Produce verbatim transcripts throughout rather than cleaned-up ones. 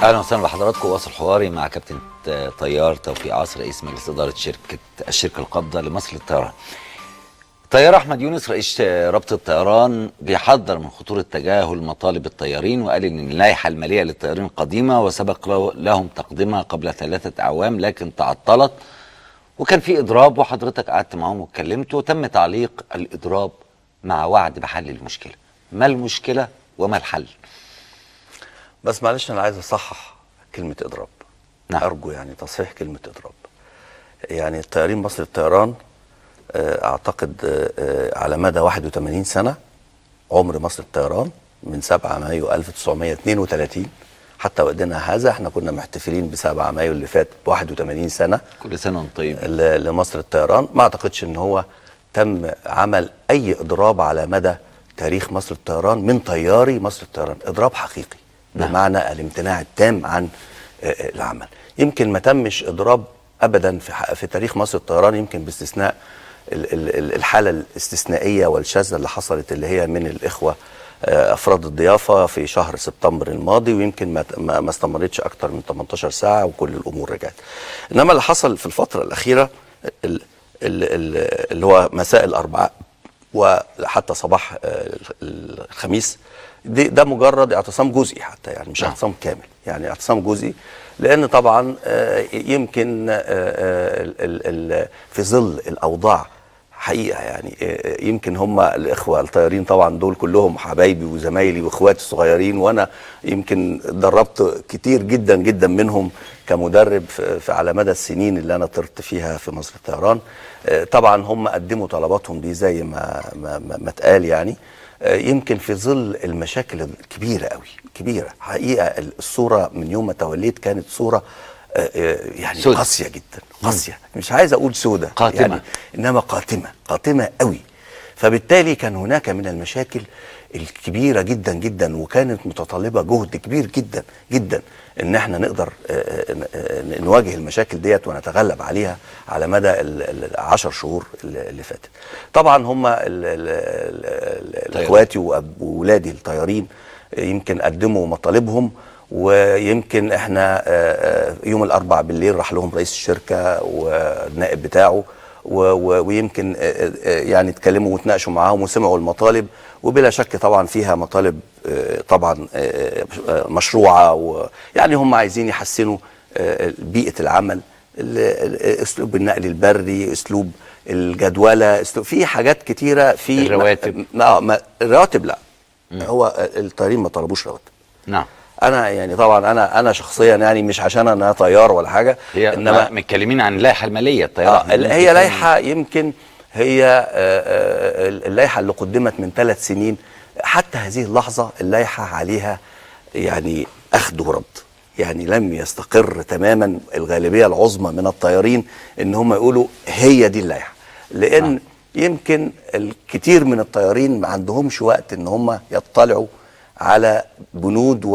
اهلا وسهلا بحضراتكم. واصل حواري مع كابتن طيار توفيق عاصر رئيس مجلس اداره شركه الشركه القابضه لمصر للطيران. طيار احمد يونس رئيس رابطه الطيران بيحذر من خطوره تجاهل مطالب الطيارين، وقال ان اللائحه الماليه للطيارين قديمه وسبق لهم تقديمها قبل ثلاثه اعوام لكن تعطلت، وكان في اضراب وحضرتك قعدت معاهم واتكلمت وتم تعليق الاضراب مع وعد بحل المشكله. ما المشكله وما الحل؟ بس معلش انا عايز اصحح كلمه اضراب. نعم. ارجو يعني تصحيح كلمه اضراب. يعني الطيارين مصر للطيران اعتقد على مدى واحد وثمانين سنه عمر مصر للطيران من سبعة مايو ألف وتسعمائة واثنين وثلاثين حتى وقتنا هذا احنا كنا محتفلين ب سبعة مايو اللي فات ب واحد وثمانين سنه. كل سنه وانت طيب. لمصر للطيران ما اعتقدش ان هو تم عمل اي اضراب على مدى تاريخ مصر للطيران من طياري مصر للطيران، اضراب حقيقي. نعم. بمعنى الامتناع التام عن العمل. يمكن ما تمش اضراب ابدا في في تاريخ مصر للطيران، يمكن باستثناء الحاله الاستثنائيه والشاذه اللي حصلت اللي هي من الاخوه افراد الضيافه في شهر سبتمبر الماضي، ويمكن ما ما استمرتش اكتر من ثمانية عشر ساعه وكل الامور رجعت. انما اللي حصل في الفتره الاخيره اللي هو مساء الاربعاء وحتى صباح الخميس دي ده مجرد اعتصام جزئي حتى، يعني مش اعتصام كامل، يعني اعتصام جزئي، لان طبعا يمكن في ظل الاوضاع حقيقه يعني يمكن هم الاخوه الطيارين طبعا دول كلهم حبايبي وزمايلي واخواتي الصغيرين، وانا يمكن دربت كتير جدا جدا منهم كمدرب في على مدى السنين اللي انا طرت فيها في مصر للطيران. طبعا هم قدموا طلباتهم دي زي ما ما, ما اتقال، يعني يمكن في ظل المشاكل الكبيره قوي كبيره حقيقه. الصوره من يوم ما توليت كانت صوره يعني سودة. قاسيه جدا، قاسيه، مش عايز اقول سودة قاتمه يعني، انما قاتمه قاتمه قوي. فبالتالي كان هناك من المشاكل الكبيره جدا جدا، وكانت متطلبه جهد كبير جدا جدا ان احنا نقدر نواجه المشاكل ديت ونتغلب عليها على مدى العشر شهور اللي فاتت. طبعا هم اخواتي واولادي الطيارين يمكن قدموا مطالبهم، ويمكن احنا يوم الاربعاء بالليل راح لهم رئيس الشركه والنائب بتاعه، ويمكن يعني اتكلموا وتناقشوا معاهم وسمعوا المطالب، وبلا شك طبعا فيها مطالب طبعا مشروعه، ويعني هم عايزين يحسنوا بيئه العمل، اسلوب النقل البري، اسلوب الجدوله، اسلوب في حاجات كتيره في الرواتب. اه الرواتب لا، م. هو الطيارين ما طلبوش رواتب. نعم. انا يعني طبعا انا انا شخصيا يعني مش عشان انا طيار ولا حاجه، انما متكلمين عن اللائحه الماليه الطياره. آه هي لائحه يمكن هي اللائحه اللي قدمت من ثلاث سنين، حتى هذه اللحظه اللائحه عليها يعني اخذ ورد، يعني لم يستقر تماما الغالبيه العظمى من الطيارين ان هم يقولوا هي دي اللائحه، لان آه. يمكن الكثير من الطيارين ما عندهمش وقت ان هم يطلعوا على بنود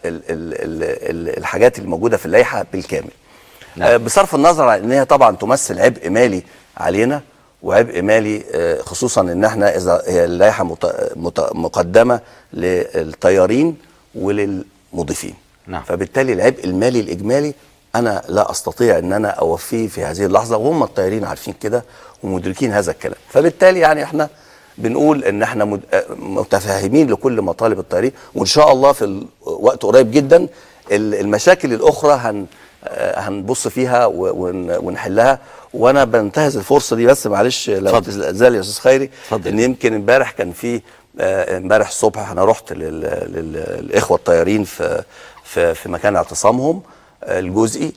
والحاجات اللي موجوده في اللائحه بالكامل. نعم. آه بصرف النظر عن ان هي طبعا تمثل عبء مالي علينا، وعبء مالي آه خصوصا ان احنا اذا هي اللائحه مقدمه للطيارين وللمضيفين. نعم. فبالتالي العبء المالي الاجمالي انا لا استطيع ان انا اوفيه في هذه اللحظه، وهم الطيارين عارفين كده ومدركين هذا الكلام. فبالتالي يعني احنا بنقول ان احنا متفاهمين لكل مطالب الطيارين، وان شاء الله في وقت قريب جدا المشاكل الاخرى هن هنبص فيها ونحلها. وانا بنتهز الفرصه دي بس معلش لو تزال يا استاذ خيري، ان يمكن امبارح كان في امبارح الصبح انا رحت للاخوه الطيارين في في في مكان اعتصامهم الجزئي،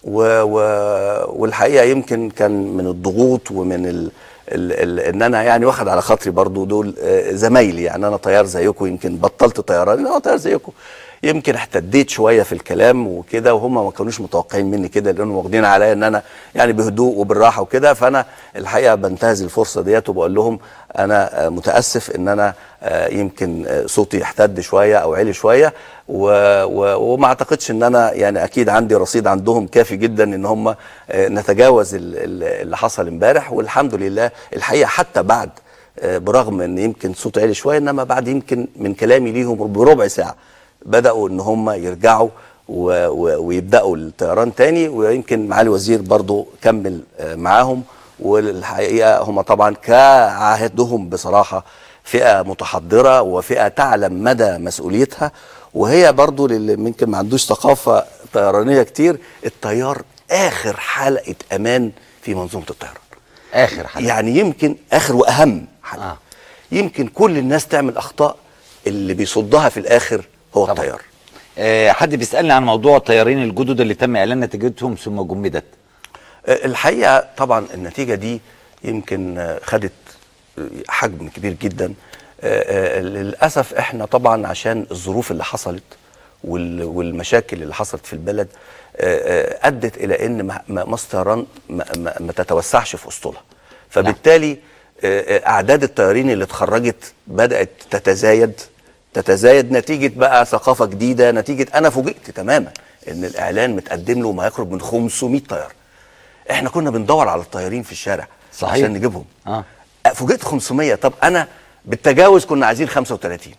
والحقيقه يمكن كان من الضغوط ومن ال ال ال ان انا يعني واخد على خاطري برضو دول زمايلي، يعني انا طيار زيكم، يمكن بطلت طيران انا طيار زيكم، يمكن احتديت شويه في الكلام وكده، وهم ما كانوش متوقعين مني كده لانهم واخدين عليا ان انا يعني بهدوء وبالراحه وكده. فانا الحقيقه بنتهز الفرصه ديت وبقول لهم انا متاسف ان انا يمكن صوتي احتد شويه او عالي شويه، وما اعتقدش ان انا يعني اكيد عندي رصيد عندهم كافي جدا ان هم نتجاوز اللي حصل امبارح. والحمد لله الحقيقه حتى بعد برغم ان يمكن صوت عالي شويه، انما بعد يمكن من كلامي ليهم بربع ساعه بداوا ان هم يرجعوا و و ويبداوا الطيران تاني، ويمكن معالي الوزير برضو كمل معاهم. والحقيقه هم طبعا كعهدهم بصراحه فئه متحضره وفئه تعلم مدى مسؤوليتها، وهي برضو اللي يمكن ما عندوش ثقافه طيرانيه كتير، الطيار اخر حلقه امان في منظومه الطيران. اخر حلقه يعني يمكن اخر واهم حلقه. آه. يمكن كل الناس تعمل اخطاء، اللي بيصدها في الاخر هو طبعا الطيار. أه حد بيسالني عن موضوع الطيارين الجدد اللي تم اعلان نتيجتهم ثم جمدت. أه الحقيقه طبعا النتيجه دي يمكن خدت حجم كبير جدا. أه أه للاسف احنا طبعا عشان الظروف اللي حصلت والمشاكل اللي حصلت في البلد أه ادت الى ان مصر طيران ما, ما, ما تتوسعش في اسطولها، فبالتالي اعداد الطيارين اللي اتخرجت بدات تتزايد تتزايد نتيجه بقى ثقافه جديده، نتيجه انا فوجئت تماما ان الاعلان متقدم له ما يقرب من خمسمائة طيار. احنا كنا بندور على الطيارين في الشارع صحيح عشان نجيبهم. اه فوجئت خمسمائة. طب انا بالتجاوز كنا عايزين خمسة وثلاثين،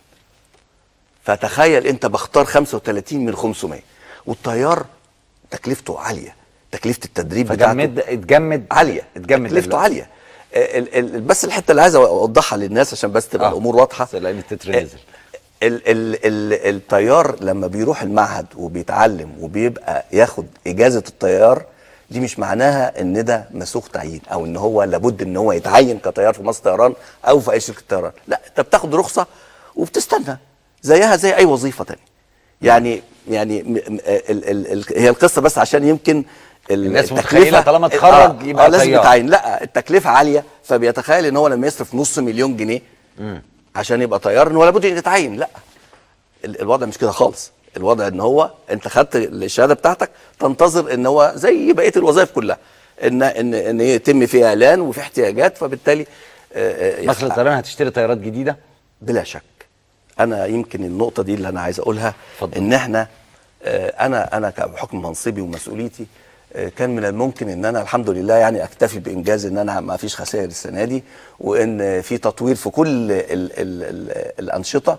فتخيل انت بختار خمسة وثلاثين من خمسمائة، والطيار تكلفته عاليه، تكلفه التدريب فجمد اتجمد عاليه، اتجمد تكلفته عاليه. ال ال بس الحته اللي عايز اوضحها للناس عشان بس تبقى آه. الامور واضحه، لان التتر نزل. ال ال ال الطيار لما بيروح المعهد وبيتعلم وبيبقى ياخد اجازه الطيار، دي مش معناها ان ده مسوق تعيين او ان هو لابد ان هو يتعين كطيار في مصر طيران او في اي شركه طيران. لا، انت بتاخد رخصه وبتستنى زيها زي اي وظيفه ثانيه. يعني يعني ال ال ال هي القصه بس عشان يمكن الناس متخيله طالما اتخرج آه يبقى آه لازم يتعين. لا، التكلفه عاليه، فبيتخيل ان هو لما يصرف نص مليون جنيه م. عشان يبقى طيار ان هو لابد يتعين. لا، الوضع مش كده خالص. الوضع ان هو انت خدت الشهاده بتاعتك، تنتظر ان هو زي بقيه الوظائف كلها ان ان ان يتم فيها اعلان وفي احتياجات، فبالتالي مصر للطيران هتشتري طيارات جديده بلا شك. انا يمكن النقطه دي اللي انا عايز اقولها، فضل. ان احنا انا انا بحكم منصبي ومسؤوليتي كان من الممكن ان انا الحمد لله يعني اكتفي بانجاز ان انا ما فيش خسائر السنه دي، وان في تطوير في كل ال ال ال الانشطه،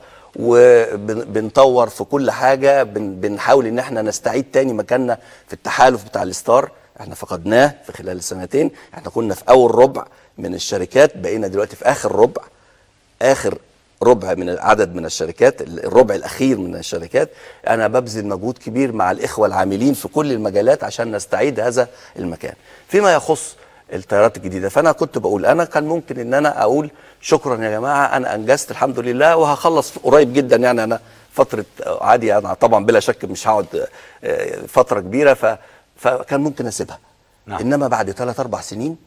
وبنطور في كل حاجه، بنحاول ان احنا نستعيد تاني مكاننا في التحالف بتاع الستار. احنا فقدناه في خلال السنتين، احنا كنا في اول ربع من الشركات، بقينا دلوقتي في اخر ربع، اخر ربع من العدد من الشركات، الربع الاخير من الشركات. انا ببذل مجهود كبير مع الاخوه العاملين في كل المجالات عشان نستعيد هذا المكان. فيما يخص الطيارات الجديده، فانا كنت بقول انا كان ممكن ان انا اقول شكرا يا جماعه انا انجزت الحمد لله وهخلص قريب جدا، يعني انا فتره عادي، انا طبعا بلا شك مش هقعد فتره كبيره، ف فكان ممكن اسيبها. نعم. انما بعد ثلاث اربع سنين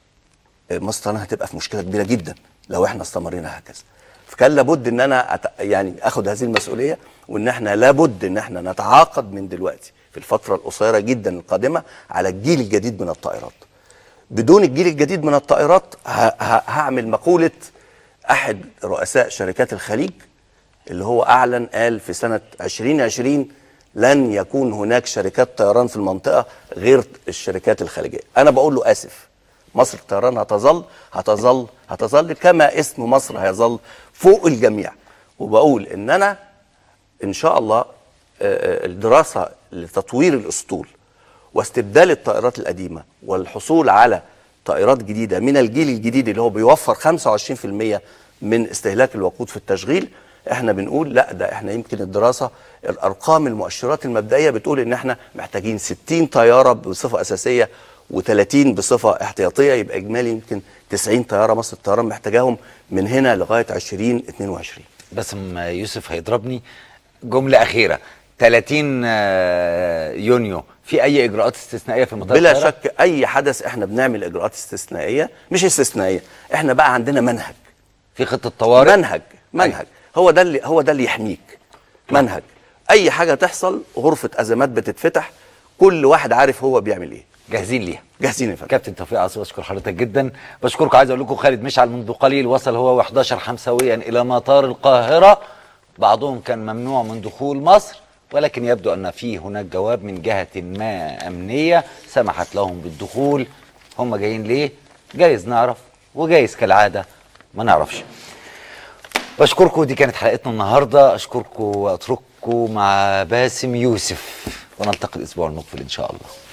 مصر هتبقى في مشكله كبيره جدا لو احنا استمرينا هكذا. فكان لابد ان انا أت... يعني اخد هذه المسؤوليه، وان احنا لابد ان احنا نتعاقد من دلوقتي في الفتره القصيره جدا القادمه على الجيل الجديد من الطائرات. بدون الجيل الجديد من الطائرات ه... ه... هعمل مقوله احد رؤساء شركات الخليج اللي هو اعلن قال في سنه ألفين وعشرين لن يكون هناك شركات طيران في المنطقه غير الشركات الخليجيه. انا بقول له اسف، مصر الطيران هتظل هتظل هتظل كما اسم مصر هيظل فوق الجميع. وبقول ان انا ان شاء الله الدراسه لتطوير الاسطول واستبدال الطائرات القديمه والحصول على طائرات جديده من الجيل الجديد اللي هو بيوفر خمسة وعشرين في المية من استهلاك الوقود في التشغيل، احنا بنقول لا، ده احنا يمكن الدراسه الارقام المؤشرات المبدئيه بتقول ان احنا محتاجين ستين طياره بصفه اساسيه وثلاثين بصفه احتياطيه، يبقى اجمالي يمكن تسعين طياره مصر الطيران محتاجاهم من هنا لغايه ألفين واثنين وعشرين. بس يوسف هيضربني جمله اخيره، ثلاثين يونيو في اي اجراءات استثنائيه في المطار؟ بلا شك اي حدث احنا بنعمل اجراءات استثنائيه، مش استثنائيه، احنا بقى عندنا منهج، في خطه طوارئ، منهج منهج هو ده اللي هو ده اللي يحميك. منهج، اي حاجه تحصل غرفه ازمات بتتفتح، كل واحد عارف هو بيعمل ايه، جاهزين ليها. جاهزين يا فندم. كابتن توفيق عاصي، بشكر حضرتك جدا. بشكركم. عايز اقول لكم خالد مشعل منذ قليل وصل هو وأحد عشر حمساويا الى مطار القاهره، بعضهم كان ممنوع من دخول مصر، ولكن يبدو ان في هناك جواب من جهه ما امنيه سمحت لهم بالدخول. هم جايين ليه؟ جايز نعرف، وجايز كالعاده ما نعرفش. بشكركم، دي كانت حلقتنا النهارده. اشكركم واترككم اسيبكم مع باسم يوسف ونلتقي الاسبوع المقبل ان شاء الله.